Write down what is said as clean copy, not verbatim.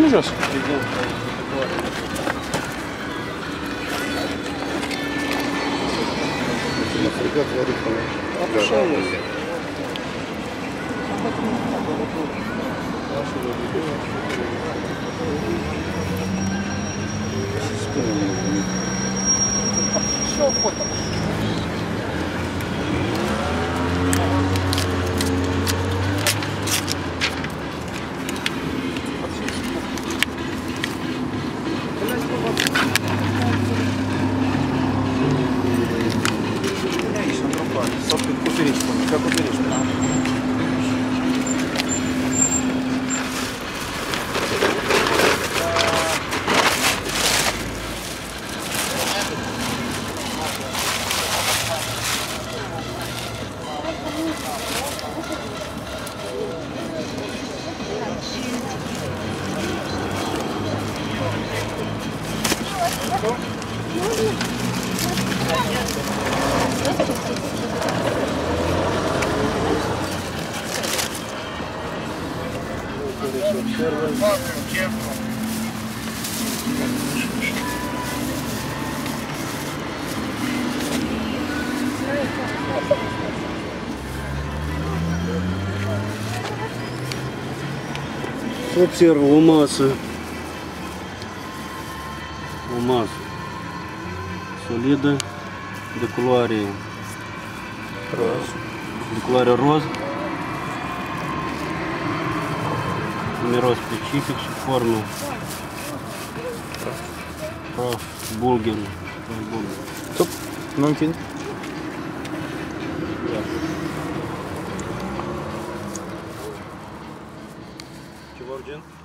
Pune jos. Așa e. Și o fotă. Sau pe coperiș, ca coperiș. Observ o masă solidă, de culoare roz, miros specific și formă praf bulgar. Stop, nu întinde. Ceva urgent?